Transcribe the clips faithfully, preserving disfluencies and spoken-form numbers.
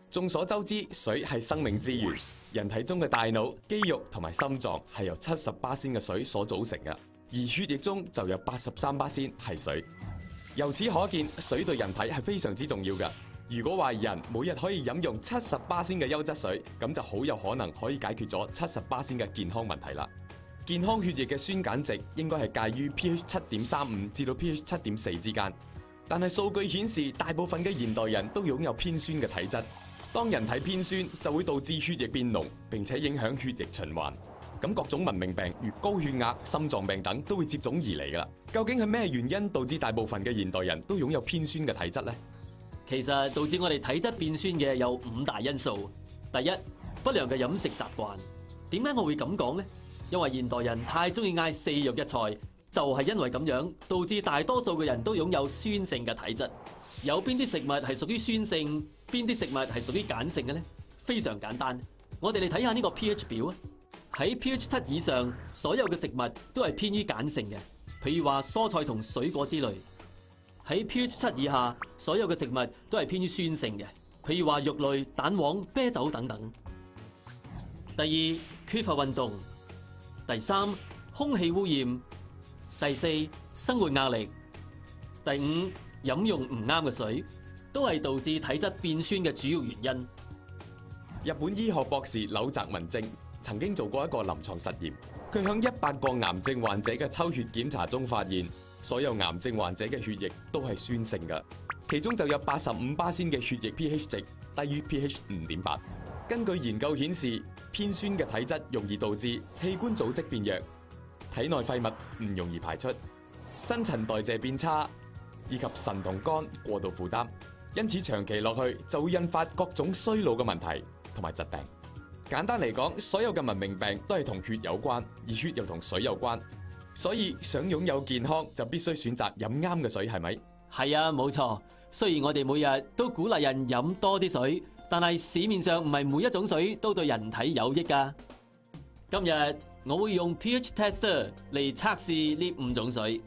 眾所周知，水係生命之源。人體中嘅大腦、肌肉同埋心臟係由七十巴仙嘅水所組成嘅，而血液中就有八十三巴仙係水。由此可見，水對人體係非常之重要嘅。如果話人每日可以飲用七十巴仙嘅優質水，咁就好有可能可以解決咗七十巴仙嘅健康問題啦。健康血液嘅酸鹼值應該係介於 pH 七點三五至到 pH 七點四之間，但係數據顯示，大部分嘅現代人都擁有偏酸嘅體質。當人體偏酸，就會導致血液變濃，並且影響血液循環。咁各種文明病如高血壓、心臟病等都會接踵而嚟㗎。究竟係咩原因導致大部分嘅現代人都擁有偏酸嘅體質呢？ 其實導致我哋體質變酸嘅有五大因素。第一，不良嘅飲食習慣。點解我會咁講呢？因為現代人太中意嗌四肉一菜，就係因為咁樣導致大多數嘅人都擁有酸性嘅體質。有邊啲食物係屬於酸性，邊啲食物係屬於鹼性嘅呢？非常簡單，我哋嚟睇下呢個 pH 表啊。喺 pH 七以上，所有嘅食物都係偏於鹼性嘅，譬如話蔬菜同水果之類。喺 pH 七以下，所有嘅食物都係偏於酸性嘅，譬如話肉類、蛋黃、啤酒等等。第二，缺乏運動。第三，空氣污染。第四，生活壓力。第五，飲用唔啱嘅水，都係導致體質變酸嘅主要原因。 日本醫學博士柳澤文正曾經做過一個臨床實驗，佢向一百個癌症患者嘅抽血檢查中發現，所有癌症患者嘅血液都係酸性嘅，其中就有八十五巴仙嘅血液 pH 值低於 pH 五點八。根據研究顯示，偏酸嘅體質容易導致器官組織變弱，體內廢物唔容易排出，新陳代謝變差，以及腎同肝過度負擔，因此長期落去就會引發各種衰老嘅問題同埋疾病。簡單嚟講，所有嘅文明病都係同血有關，而血又同水有關，所以想擁有健康就必須選擇飲啱嘅水，係咪？ 係啊，冇錯。雖然我哋每日都鼓勵人飲多啲水，但係市面上唔係每一種水都對人體有益㗎。今日我會用 pH tester 嚟測試呢五種水。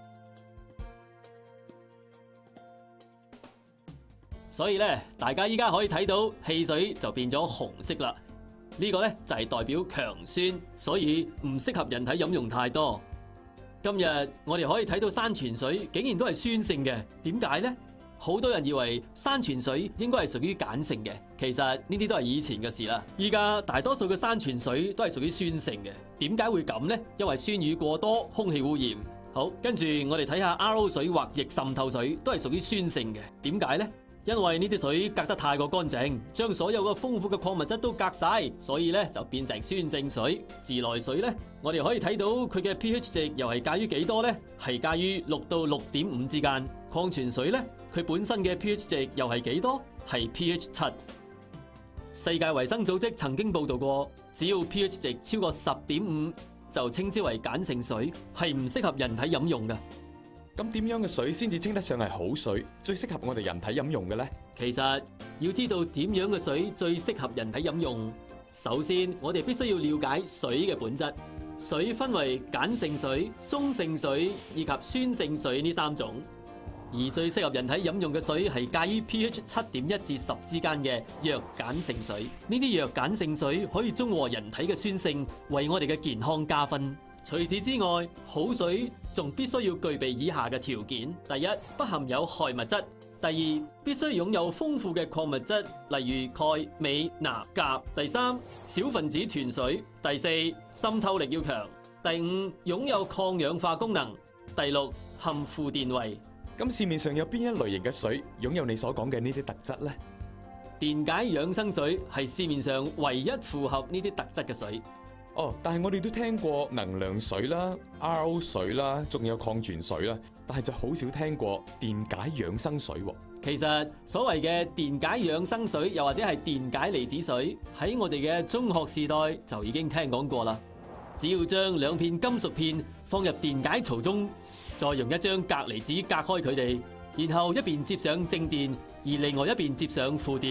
所以咧，大家依家可以睇到汽水就變咗紅色啦。呢個咧就係代表強酸，所以唔適合人體飲用太多。今日我哋可以睇到山泉水竟然都係酸性嘅，點解呢？好多人以為山泉水應該係屬於鹼性嘅，其實呢啲都係以前嘅事啦。依家大多數嘅山泉水都係屬於酸性嘅，點解會咁呢？因為酸雨過多，空氣污染。好，跟住我哋睇下 R O 水或逆滲透水都係屬於酸性嘅，點解呢？因為呢啲水隔得太過乾淨，將所有嘅豐富嘅礦物質都隔晒，所以咧就變成酸性水。自來水咧，我哋可以睇到佢嘅 pH 值又係介於幾多呢？係介於六到六點五之間。礦泉水咧，佢本身嘅 pH 值又係幾多？係 pH 七。世界衛生組織曾經報道過，只要 pH 值超過十點五，就稱之為鹼性水，係唔適合人體飲用嘅。 咁點樣嘅水先至稱得上係好水，最適合我哋人體飲用嘅呢？ 其實要知道點樣嘅水最適合人體飲用，首先我哋必須要了解水嘅本質。水分為鹼性水、中性水以及酸性水呢三種，而最適合人體飲用嘅水係介於 pH 七點一至十之間嘅弱鹼性水。呢啲弱鹼性水可以中和人體嘅酸性，為我哋嘅健康加分。除此之外，好水仲必須要具備以下嘅條件：第一，不含有害物質；第二，必須擁有豐富嘅礦物質，例如鈣、鎂、鈉、鉀；第三，小分子團水；第四，滲透力要強；第五，擁有抗氧化功能；第六，含負電位。 咁市面上有邊一類型嘅水擁有你所講嘅呢啲特質呢？ 電解養生水係市面上唯一符合呢啲特質嘅水。 哦，但係我哋都聽過能量水啦、R O 水啦，仲有礦泉水啦，但係就好少聽過電解養生水喎。 其實所謂嘅電解養生水，又或者係電解離子水，喺我哋嘅中學時代就已經聽講過啦。只要將兩片金屬片放入電解槽中，再用一張隔離紙隔開佢哋，然後一邊接上正電，而另外一邊接上負電，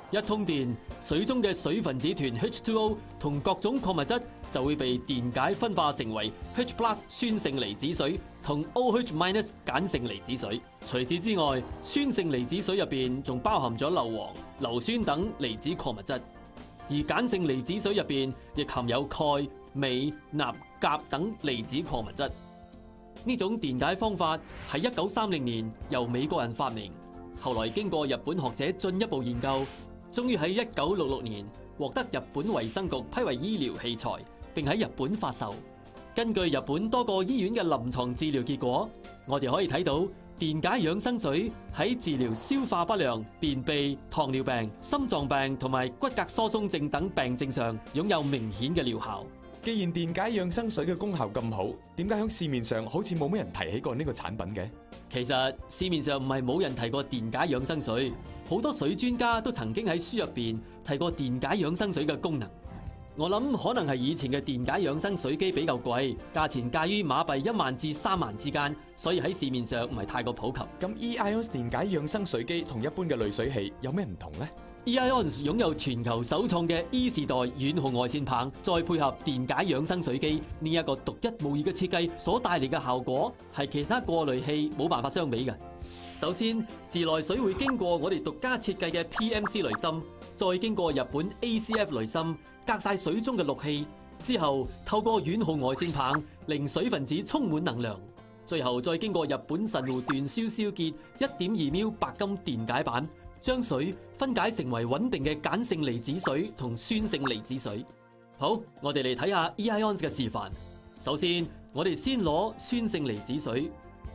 一通電，水中嘅水分子團 H 二 O 同各種礦物質就會被電解分化成為 H plus 酸性離子水同 OH minus 鹼性離子水。除此之外，酸性離子水入邊仲包含咗硫磺、硫酸等離子礦物質，而鹼性離子水入邊亦含有鈣、鎂、鈉、鉀等離子礦物質。呢種電解方法係一九三零年由美國人發明，後來經過日本學者進一步研究，終於喺一九六六年獲得日本衛生局批為醫療器材，並喺日本發售。根據日本多個醫院嘅臨床治療結果，我哋可以睇到電解養生水喺治療消化不良、便秘、糖尿病、心臟病同埋骨骼疏鬆症等病症上擁有明顯嘅療效。 既然電解養生水嘅功效咁好，點解喺市面上好似冇咩人提起過呢個產品嘅？ 其實市面上唔係冇人提過電解養生水，好多水專家都曾經喺書入邊提過電解養生水嘅功能。我諗可能係以前嘅電解養生水機比較貴，價錢介於馬幣一萬至三萬之間，所以喺市面上唔係太過普及。 咁 E.ON 電解養生水機同一般嘅濾水器有咩唔同呢？ E.ON 擁有全球首創嘅 E 時代遠紅外線棒，再配合電解養生水機呢一個獨一無二嘅設計所帶嚟嘅效果，係其他過濾器冇辦法相比嘅。首先，自來水會經過我哋獨家設計嘅 P M C 濾芯，再經過日本 A C F 濾芯，隔晒水中嘅氯氣，之後透過遠紅外線棒令水分子充滿能量，最後再經過日本神戶電燒燒結一點二秒白金電解板，將水分解成為穩定嘅鹼性離子水同酸性離子水。好，我哋嚟睇下 E.ON 嘅示範。首先，我哋先攞酸性離子水，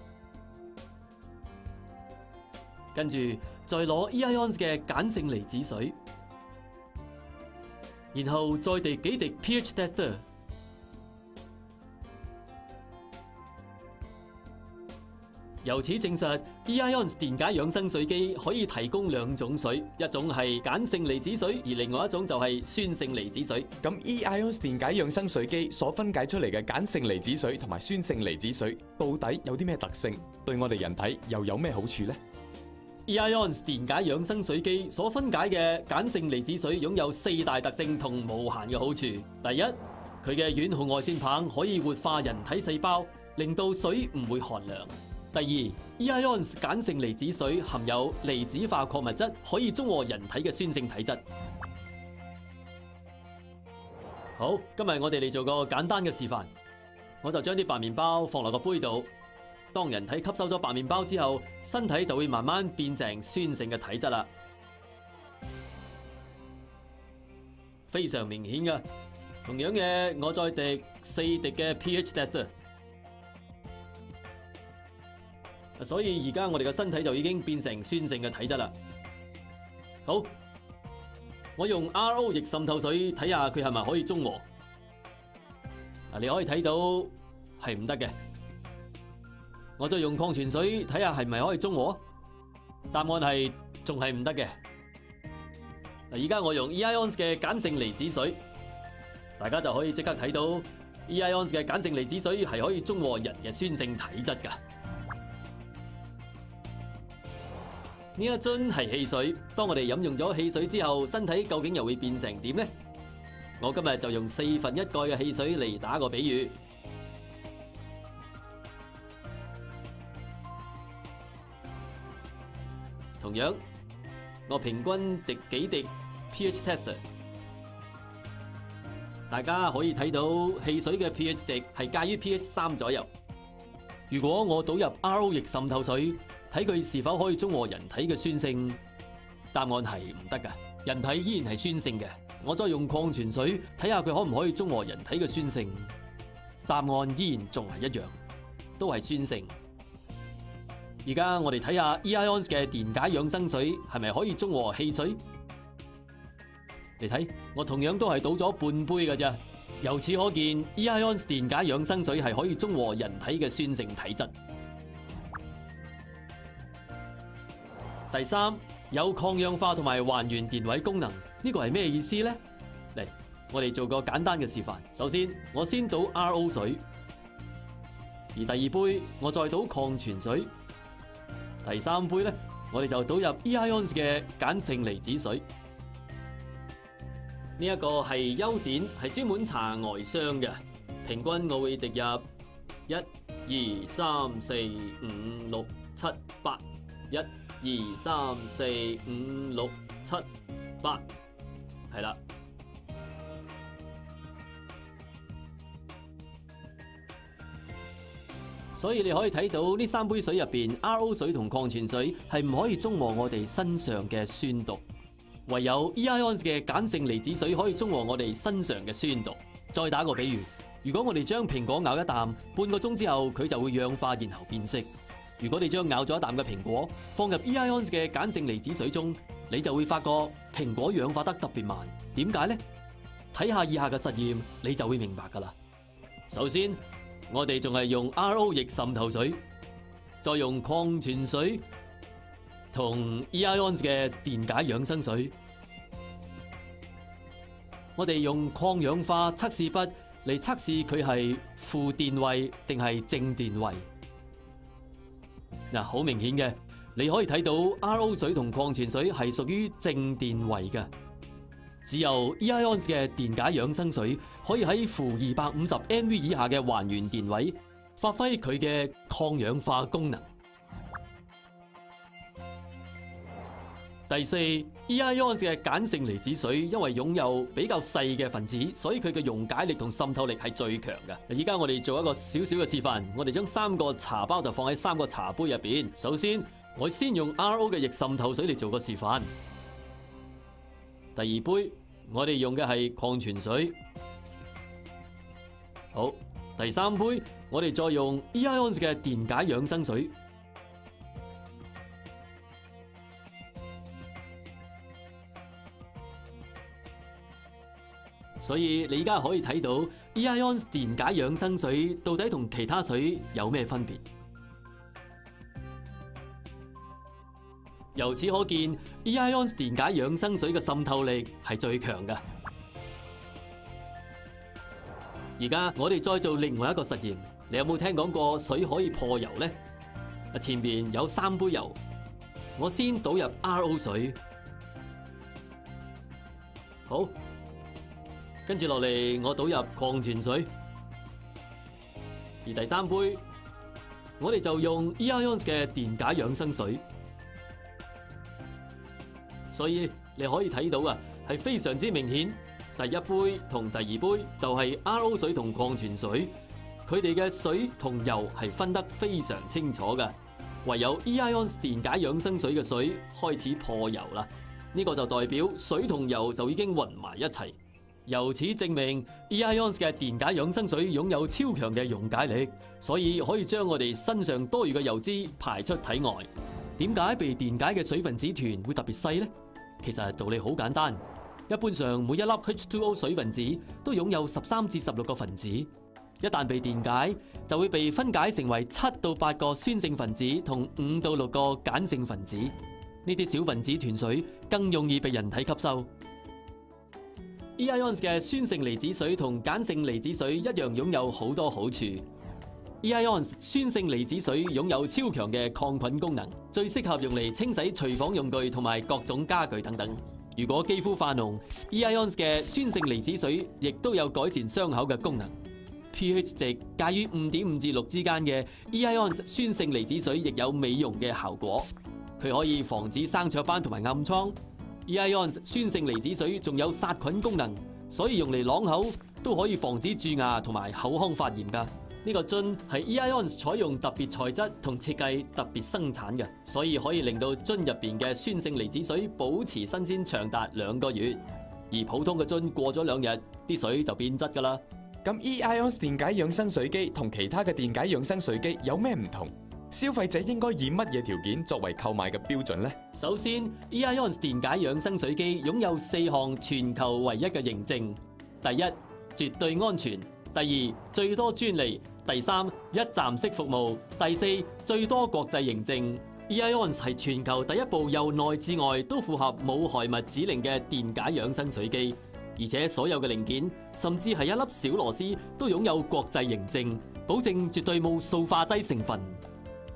跟住再攞 E.ON 嘅鹼性離子水，然後再滴幾滴 pH tester。由此證實 E.ON 電解養生水機可以提供兩種水，一種係鹼性離子水，而另外一種就係酸性離子水。 咁 E.ON 電解養生水機所分解出嚟嘅鹼性離子水同埋酸性離子水，到底有啲咩特性？對我哋人體又有咩好處呢？ E.ON 電解養生水機所分解嘅鹼性離子水擁有四大特性同無限嘅好處。第一，佢嘅遠紅外線棒可以活化人體細胞，令到水唔會寒涼。第二 ，E.ON 鹼性離子水含有離子化礦物質，可以中和人體嘅酸性體質。好，今日我哋嚟做個簡單嘅示範，我就將啲白麵包放落個杯度。當人體吸收咗白麵包之後，身體就會慢慢變成酸性嘅體質啦，非常明顯㗎。同樣嘅，我再滴四滴嘅 pH tester。所以而家我哋嘅身體就已經變成酸性嘅體質啦。好，我用 R O 液滲透水睇下佢係咪可以中和。嗱，你可以睇到係唔得嘅。我再用礦泉水睇下係咪可以中和。答案係仲係唔得嘅。嗱，而家我用 E.ON 嘅鹼性離子水，大家就可以即刻睇到 E.ON 嘅鹼性離子水係可以中和人嘅酸性體質㗎。呢一樽係汽水，當我哋飲用咗汽水之後，身體究竟又會變成點呢？我今日就用四分一蓋嘅汽水嚟打個比喻。同樣，我平均滴幾滴 pH tester， 大家可以睇到汽水嘅 pH 值係介於 pH 三左右。如果我倒入 R O 液滲透水，睇佢是否可以中和人體嘅酸性，答案係唔得㗎，人體依然係酸性嘅。我再用礦泉水睇下佢可唔可以中和人體嘅酸性，答案依然仲係一樣，都係酸性。而家我哋睇下 E.ON 嘅電解養生水係咪可以中和汽水？你睇，我同樣都係倒咗半杯㗎咋。由此可見 ，E.ON 電解養生水係可以中和人體嘅酸性體質。第三，有抗氧化同埋還原電位功能，呢個係咩意思呢？嚟，我哋做個簡單嘅示範。首先，我先倒 R O 水，而第二杯我再倒礦泉水，第三杯呢，我哋就倒入 E.ON 嘅鹼性離子水。 呢一個係優典，係專門搽外霜嘅。平均我會滴入一、二、三、四、五、六、七、八。一、二、三、四、五、六、七、八，係啦。所以你可以睇到呢三杯水入邊 ，R O 水同礦泉水係唔可以中和我哋身上嘅酸毒，唯有 E ions 嘅鹼性離子水可以中和我哋身上嘅酸毒。再打個比喻，如果我哋將蘋果咬一啖，半個鐘之後佢就會氧化然後變色。如果你將咬咗一啖嘅蘋果放入 E ions 嘅鹼性離子水中，你就會發覺蘋果氧化得特別慢。點解呢？睇下以下嘅實驗，你就會明白噶啦。首先，我哋仲係用 R O 液滲透水，再用礦泉水同 E ions 嘅電解養生水。我哋用抗氧化測試筆嚟測試佢係負電位定係正電位。嗱，好明顯嘅，你可以睇到 R O 水同礦泉水係屬於正電位嘅，只有 E ions 嘅電解養生水可以喺負二百五十 M V 以下嘅還原電位發揮佢嘅抗氧化功能。第四 ，E ions 嘅鹼性離子水因為擁有比較細嘅分子，所以佢嘅溶解力同滲透力係最強嘅。而家我哋做一個小小嘅示範，我哋將三個茶包就放喺三個茶杯入邊。首先，我先用 R O 嘅液滲透水嚟做個示範。第二杯，我哋用嘅係礦泉水。好，第三杯，我哋再用 E ions 嘅電解養生水。所以你而家可以睇到 E ions 電解養生水到底同其他水有咩分別？由此可見 ，E ions 電解養生水嘅滲透力係最強嘅。而家我哋再做另外一個實驗，你有冇聽講過水可以破油呢？啊，前面有三杯油，我先倒入 R O 水，好。跟住落嚟，我倒入礦泉水，而第三杯，我哋就用 E ions 嘅電解養生水。所以你可以睇到啊，係非常之明顯。第一杯同第二杯就係 R O 水同礦泉水，佢哋嘅水同油係分得非常清楚嘅。唯有 E ions 電解養生水嘅水開始破油啦，呢個就代表水同油就已經混埋一齊。由此證明 E ions 嘅電解養生水擁有超強嘅溶解力，所以可以將我哋身上多餘嘅油脂排出體外。點解被電解嘅水分子團會特別細呢？其實道理好簡單，一般上每一粒 H 二 O 水分子都擁有十三至十六個分子，一旦被電解，就會被分解成為七到八個酸性分子同五到六個鹼性分子。呢啲小分子團水更容易被人體吸收。E ions 嘅酸性離子水同鹼性離子水一樣擁有好多好處。E ions 酸性離子水擁有超強嘅抗菌功能，最適合用嚟清洗廚房用具同埋各種家具等等。如果肌膚泛紅 ，E ions 嘅酸性離子水亦都有改善傷口嘅功能。pH 值介於五點五至六之間嘅 E ions 酸性離子水亦有美容嘅效果，佢可以防止生雀斑同埋暗瘡。E ions 酸性離子水仲有殺菌功能，所以用嚟啷口都可以防止蛀牙同埋口腔發炎㗎。呢個樽係 E ions 採用特別材質同設計特別生產嘅，所以可以令到樽入邊嘅酸性離子水保持新鮮長達兩個月。而普通嘅樽過咗兩日，啲水就變質㗎啦。 咁 E ions 電解養生水機同其他嘅電解養生水機有咩唔同？消費者應該以乜嘢條件作為購買嘅標準呢？首先 ，E ions 電解養生水機擁有四項全球唯一嘅認證：第一，絕對安全；第二，最多專利；第三，一站式服務；第四，最多國際認證。E ions 係全球第一部由內至外都符合冇害物指令嘅電解養生水機，而且所有嘅零件，甚至係一粒小螺絲，都擁有國際認證，保證絕對冇塑化劑成分。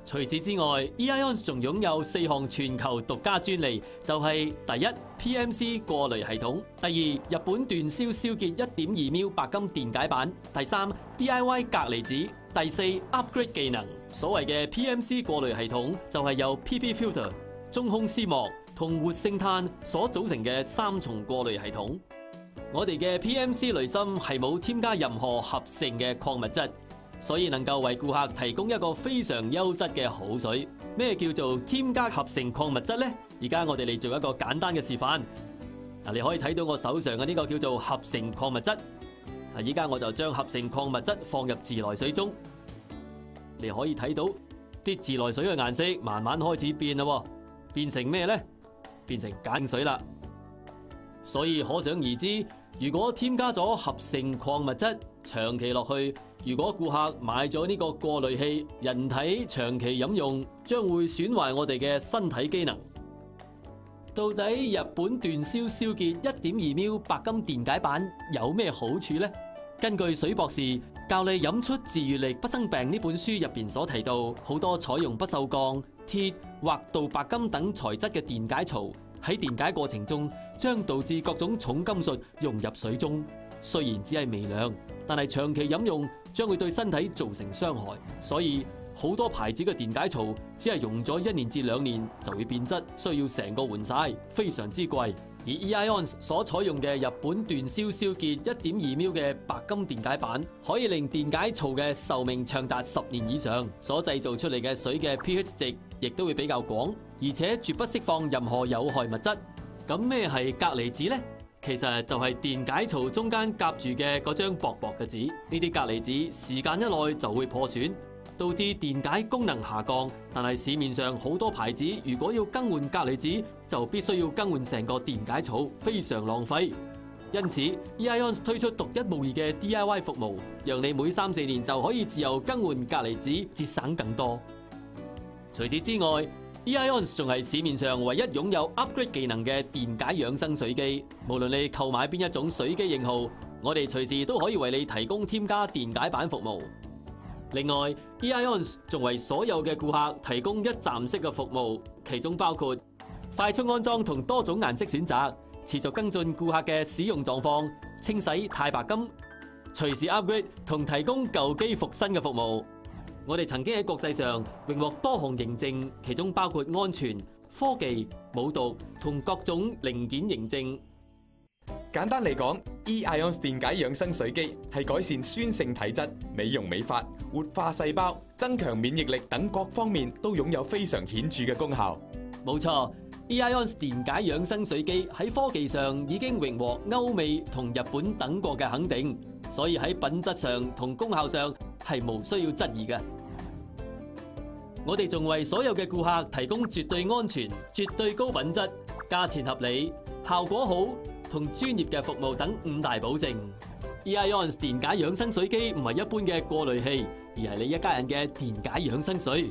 除此之外 ，E I O N S 仲擁有四項全球獨家專利，就係第一 P M C 過濾系統，第二日本斷燒燒結一點二秒白金電解板，第三 D I Y 隔離紙，第四 Upgrade 技能。所謂嘅 P M C 過濾系統就係由 P P Filter、中空絲膜同活性炭所組成嘅三重過濾系統。我哋嘅 P M C 濾芯係冇添加任何合成嘅礦物質，所以能夠為顧客提供一個非常優質嘅好水。咩叫做添加合成礦物質呢？而家我哋嚟做一個簡單嘅示範。嗱，你可以睇到我手上嘅呢個叫做合成礦物質。嗱，依家我就將合成礦物質放入自來水中。你可以睇到啲自來水嘅顏色慢慢開始變啦，變成咩呢？變成鹼水啦。所以可想而知，如果添加咗合成礦物質，長期落去，如果顧客買咗呢個過濾器，人體長期飲用，將會損壞我哋嘅身體機能。到底日本斷燒燒結一點二秒白金電解板有咩好處呢？根據水博士教你飲出自愈力不生病呢本書入邊所提到，好多採用不鏽鋼、鐵或鍍白金等材質嘅電解槽，喺電解過程中將導致各種重金屬融入水中。雖然只係微量，但係長期飲用將會對身體造成傷害。所以好多牌子嘅電解槽只係用咗一年至兩年就會變質，需要成個換晒，非常之貴。而 E I O N S 所採用嘅日本斷燒燒結一點二秒嘅白金電解板，可以令電解槽嘅壽命長達十年以上，所製造出嚟嘅水嘅 pH 值亦都會比較廣，而且絕不釋放任何有害物質。咁咩係隔離紙呢？其實就係電解槽中間夾住嘅嗰張薄薄嘅紙，呢啲隔離紙時間一耐就會破損，導致電解功能下降。但係市面上好多牌子如果要更換隔離紙，就必須要更換成個電解槽，非常浪費。因此 E I O N S 推出獨一無二嘅 D I Y 服務，讓你每三四年就可以自由更換隔離紙，節省更多。除此之外，E I O N S 仲係市面上唯一擁有 Upgrade 技能嘅電解養生水機。無論你購買邊一種水機型號，我哋隨時都可以為你提供添加電解板服務。另外 E I O N S 仲為所有嘅顧客提供一站式嘅服務，其中包括快速安裝同多種顏色選擇，持續跟進顧客嘅使用狀況，清洗鈦白金，隨時 upgrade 同提供舊機復新嘅服務。我哋曾經喺國際上榮獲多項認證，其中包括安全、科技、無毒同各種零件認證。 簡單嚟講 ，E I O N S 電解養生水機係改善酸性體質、美容美髮、活化細胞、增強免疫力等各方面都擁有非常顯著嘅功效。 冇錯 ，E I O N S 電解養生水機喺科技上已經榮獲歐美同日本等國嘅肯定，所以喺品質上同功效上係無需要質疑嘅。我哋仲為所有嘅顧客提供絕對安全、絕對高品質、價錢合理、效果好同專業嘅服務等五大保證。E I O N S 電解養生水機唔係一般嘅過濾器，而係你一家人嘅電解養生水。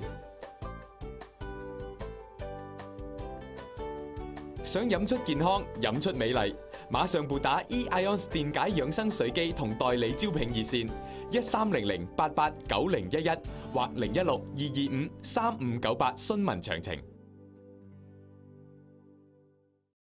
想飲出健康、飲出美麗，馬上撥打 E I O N S 電解養生水機同代理招聘熱線一三零零八八九零一一或零一六二二五三五九八詢問詳情。